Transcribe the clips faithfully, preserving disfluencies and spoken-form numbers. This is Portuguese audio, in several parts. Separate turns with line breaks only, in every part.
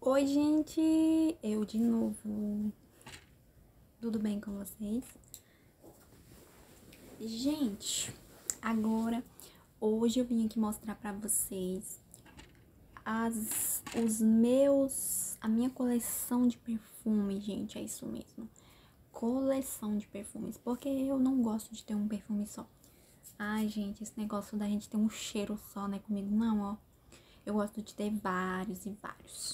Oi, gente! Eu de novo. Tudo bem com vocês? Gente, agora, hoje eu vim aqui mostrar pra vocês as, os meus, a minha coleção de perfumes, gente, é isso mesmo. Coleção de perfumes, porque eu não gosto de ter um perfume só. Ai, gente, esse negócio da gente ter um cheiro só, né, comigo não, ó. Eu gosto de ter vários e vários.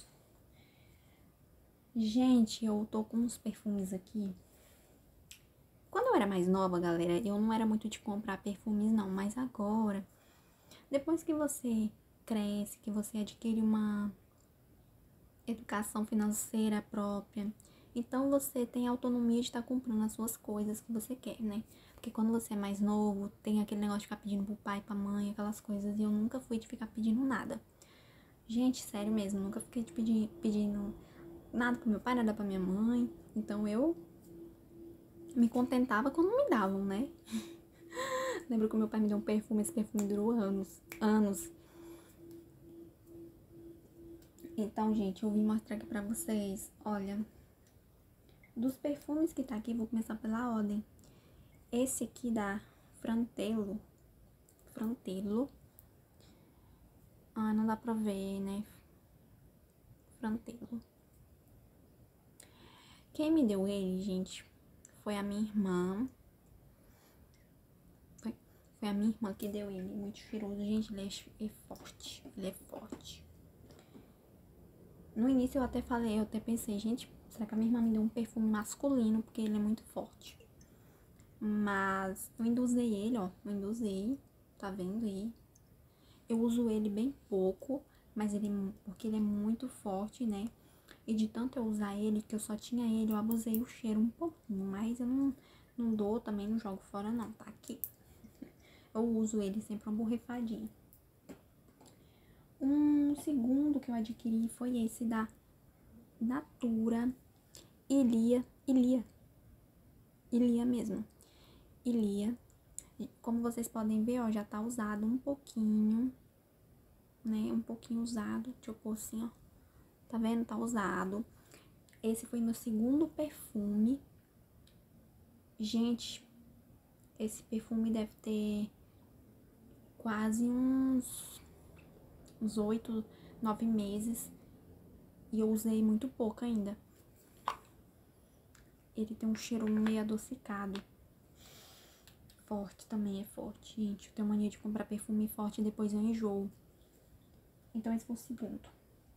Gente, eu tô com uns perfumes aqui. Quando eu era mais nova, galera, eu não era muito de comprar perfumes, não. Mas agora, depois que você cresce, que você adquire uma educação financeira própria, então você tem autonomia de estar comprando as suas coisas que você quer, né? Porque quando você é mais novo, tem aquele negócio de ficar pedindo pro pai, pra mãe, aquelas coisas. E eu nunca fui de ficar pedindo nada. Gente, sério mesmo, nunca fiquei de pedir, pedindo nada pro meu pai, nada pra minha mãe. Então eu me contentava quando me davam, né? Lembro que meu pai me deu um perfume, esse perfume durou anos, anos. Então, gente, eu vim mostrar aqui pra vocês, olha, dos perfumes que tá aqui, vou começar pela ordem. Esse aqui da Fratello, Fratello, ah, não dá pra ver, né? Fratello. Quem me deu ele, gente, foi a minha irmã. Foi, foi a minha irmã que deu ele, muito cheiroso. Gente, ele é, é forte, ele é forte. No início eu até falei, eu até pensei, gente, será que a minha irmã me deu um perfume masculino, porque ele é muito forte. Mas eu ainda usei ele, ó, eu ainda usei, tá vendo aí? Eu uso ele bem pouco, mas ele, porque ele é muito forte, né? E de tanto eu usar ele, que eu só tinha ele, eu abusei o cheiro um pouquinho, mas eu não, não dou, também não jogo fora não, tá aqui. Eu uso ele sempre uma borrifadinha. Um segundo que eu adquiri foi esse da Natura Ilia, Ilia, Ilia mesmo, Ilia. Como vocês podem ver, ó, já tá usado um pouquinho, né, um pouquinho usado, deixa eu pôr assim, ó, tá vendo? Tá usado. Esse foi meu segundo perfume. Gente, esse perfume deve ter quase uns, uns oito, nove meses, e eu usei muito pouco ainda. Ele tem um cheiro meio adocicado. Forte também, é forte. Gente, eu tenho mania de comprar perfume forte e depois eu enjoo. Então esse foi o segundo.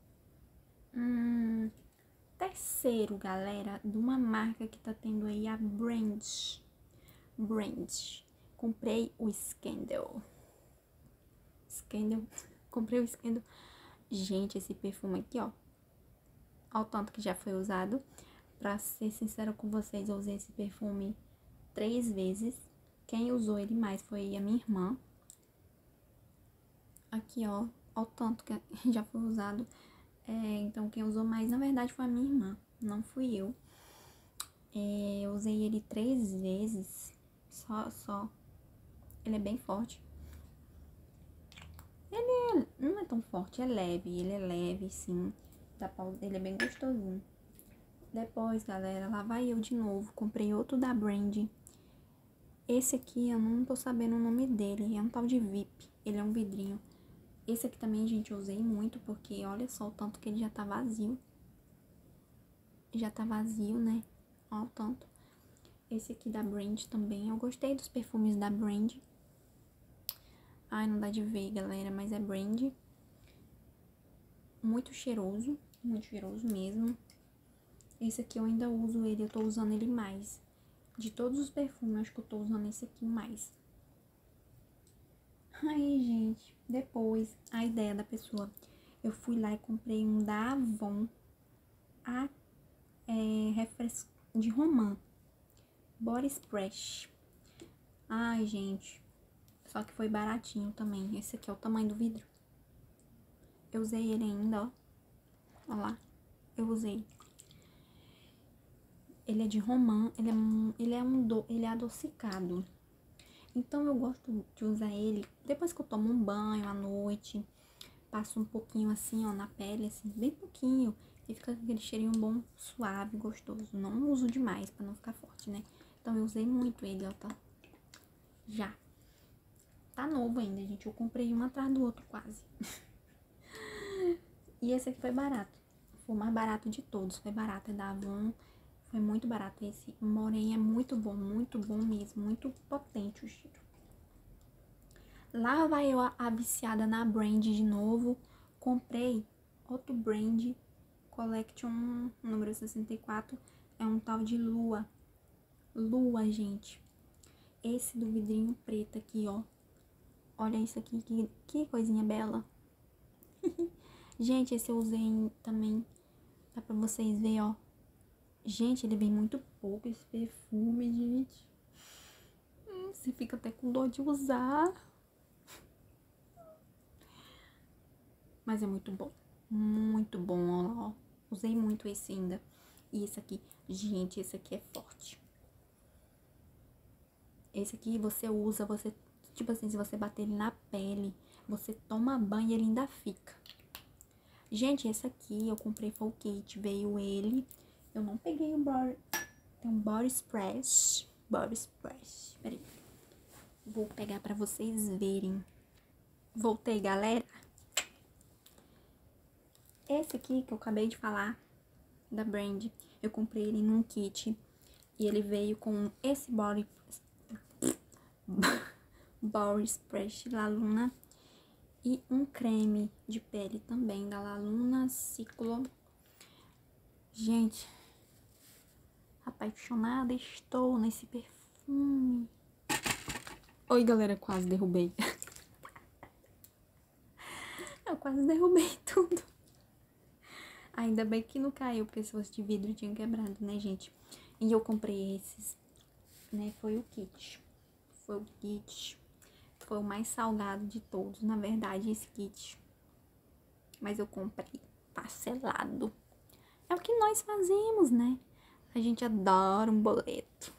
Hum, terceiro, galera, de uma marca que tá tendo aí, a Brand. Brand. Comprei o Scandal. Scandal. Comprei o Scandal. Gente, esse perfume aqui, ó. Olha o tanto que já foi usado. Pra ser sincera com vocês, eu usei esse perfume três vezes. Quem usou ele mais foi a minha irmã. Aqui, ó. Olha o tanto que já foi usado. É, então, quem usou mais, na verdade, foi a minha irmã. Não fui eu. É, eu usei ele três vezes. Só, só. Ele é bem forte. Ele é, não é tão forte, é leve. Ele é leve, sim. Dá pra, ele é bem gostosinho. Depois, galera, lá vai eu de novo. Comprei outro da Brand. Esse aqui, eu não tô sabendo o nome dele. É um tal de V I P. Ele é um vidrinho. Esse aqui também, gente, eu usei muito, porque olha só o tanto que ele já tá vazio. Já tá vazio, né? Olha o tanto. Esse aqui da Brand também. Eu gostei dos perfumes da Brand. Ai, não dá de ver, galera, mas é Brand. Muito cheiroso. Muito cheiroso mesmo. Esse aqui eu ainda uso ele, eu tô usando ele mais. De todos os perfumes, acho que eu tô usando esse aqui mais. Aí, gente, depois, a ideia da pessoa. Eu fui lá e comprei um da Avon. A, é, refresco de romã. Body Splash. Ai, gente. Só que foi baratinho também. Esse aqui é o tamanho do vidro. Eu usei ele ainda, ó. Olha lá. Eu usei. Ele é de romã. Ele é, ele é, um do, ele é adocicado. Então, eu gosto de usar ele depois que eu tomo um banho à noite. Passo um pouquinho assim, ó, na pele, assim, bem pouquinho. E fica com aquele cheirinho bom, suave, gostoso. Não uso demais pra não ficar forte, né? Então eu usei muito ele, ó, tá? Já. Tá novo ainda, gente. Eu comprei um atrás do outro quase. E esse aqui foi barato. Foi o mais barato de todos. Foi barato, é da Avon. Foi muito barato esse. Porém, é muito bom, muito bom mesmo. Muito potente o cheiro. Lá vai eu a, a viciada na brand de novo. Comprei outro brand. Collection número sessenta e quatro. É um tal de Lua. Lua, gente. Esse do vidrinho preto aqui, ó. Olha isso aqui, que, que coisinha bela. Gente, esse eu usei também. Dá pra vocês verem, ó. Gente, ele vem muito pouco esse perfume, gente. Hum, você fica até com dor de usar. Mas é muito bom. Muito bom, ó, ó. Usei muito esse ainda. E esse aqui, gente, esse aqui é forte. Esse aqui você usa, você... Tipo assim, se você bater ele na pele, você toma banho e ele ainda fica. Gente, esse aqui eu comprei foi o kit, veio ele. Eu não peguei o body... Tem um body spray. Body spray. Peraí. Vou pegar pra vocês verem. Voltei, galera. Esse aqui que eu acabei de falar, da brand, eu comprei ele num kit. E ele veio com esse body... Body spray La Luna. E um creme de pele também da La Luna Ciclo. Gente, apaixonada estou nesse perfume. Oi, galera, quase derrubei. Eu quase derrubei tudo. Ainda bem que não caiu, porque se fosse de vidro tinha quebrado, né, gente? E eu comprei esses, né? Foi o kit. Foi o kit. Foi o mais salgado de todos, na verdade, esse kit. Mas eu comprei parcelado. É o que nós fazemos, né? A gente adora um boleto.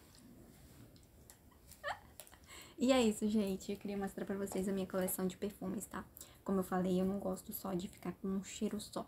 E é isso, gente. Eu queria mostrar pra vocês a minha coleção de perfumes, tá? Como eu falei, eu não gosto só de ficar com um cheiro só.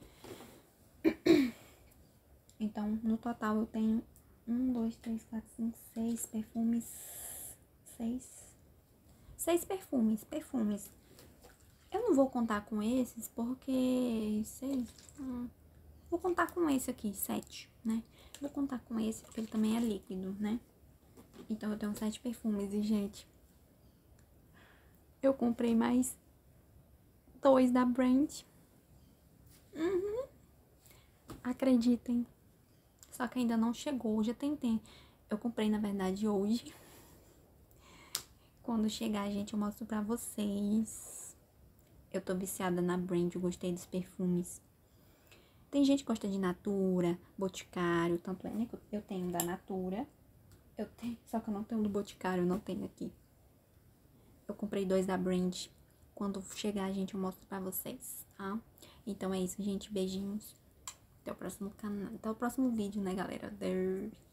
Então, no total, eu tenho um, dois, três, quatro, cinco, seis perfumes. Seis. Seis perfumes, perfumes. Eu não vou contar com esses, porque... Seis... Hum, vou contar com esse aqui, sete, né? Vou contar com esse, porque ele também é líquido, né? Então, eu tenho sete perfumes. E, gente, eu comprei mais dois da brand. Uhum. Acreditem. Só que ainda não chegou, já tentei. Eu comprei, na verdade, hoje. Quando chegar, gente, eu mostro pra vocês. Eu tô viciada na brand, eu gostei dos perfumes. Tem gente que gosta de Natura, Boticário, tanto é, né? Eu tenho da Natura. Eu tenho, só que eu não tenho do Boticário, eu não tenho aqui. Eu comprei dois da brand. Quando chegar, gente, eu mostro pra vocês, tá? Então é isso, gente. Beijinhos. Até o próximo canal. Até o próximo vídeo, né, galera?